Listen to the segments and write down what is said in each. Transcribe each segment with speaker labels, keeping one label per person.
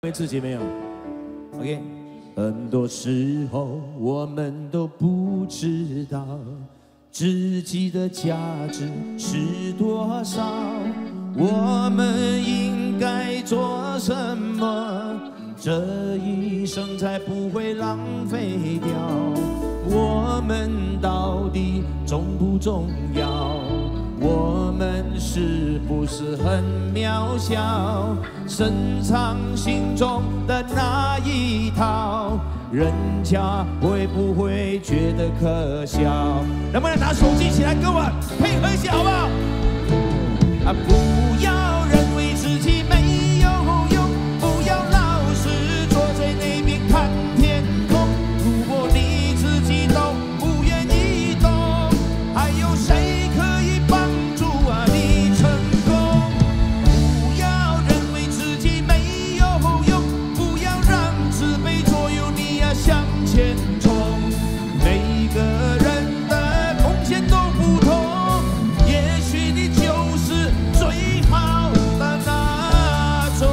Speaker 1: 自己没有 ？OK， 很多时候我们都不知道自己的价值是多少，我们应该做什么，这一生才不会浪费掉？我们到底重不重要？我们是不是很渺小？深藏心中的那一套，人家会不会觉得可笑？能不能拿手机起来跟我配合一下好不好？不要认为自己没有用，不要老是坐在那边看天空。如果你自己都不愿意动，还有谁可以帮助你成功？不要认为自己没有用，不要让自卑左右你向前冲。每个人的贡献都不同，也许你就是最好的那种。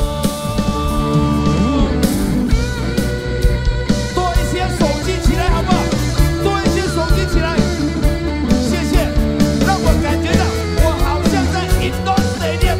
Speaker 1: 多一些手机起来好不好？多一些手机起来，谢谢，让我感觉到我好像在云端stadium。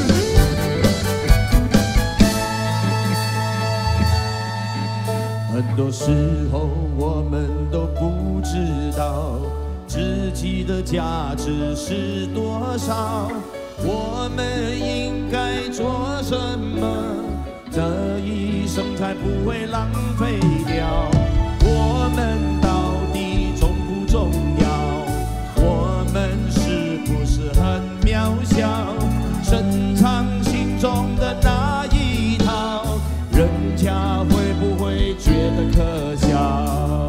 Speaker 1: 很多时候我们都不知道自己的价值是多少，我们应该做什么，这一生才不会浪费掉？我们到底重不重要？我们是不是很渺小？深藏心中的那一套，人家会不会觉得可笑？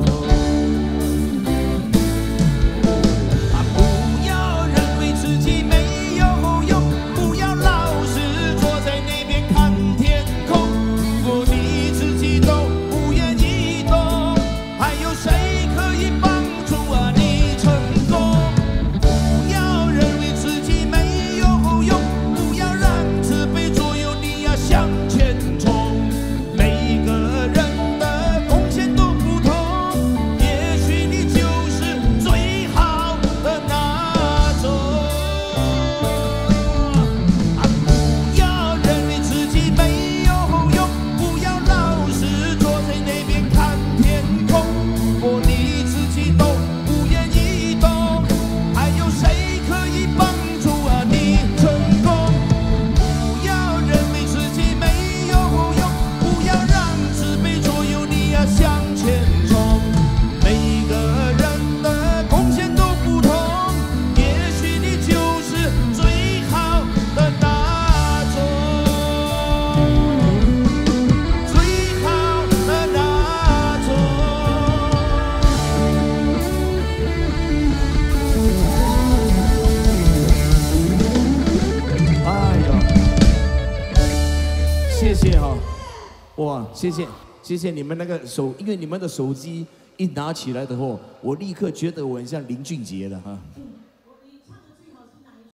Speaker 1: 不要认为自己没有用，不要老是坐在那边看天空。如果你自己都不愿意动，还有谁可以帮助你成功？不要认为自己没有用，不要让自卑左右你向前冲。每个人的贡献都不同，也许你就是最好的那种。不要认为自己没有用，不要老是坐在那边看天空。如果你自己都不愿意动，还有谁可以帮助你成功？不要认为自己没有用，不要让自卑左右你向前冲。每个人的贡献都不同，也许你就是最好的那种，最好的那种。哎呦，谢谢哈，哇，谢谢你们那个手，因为你们的手机一拿起来的话，我立刻觉得我很像林俊杰的哈。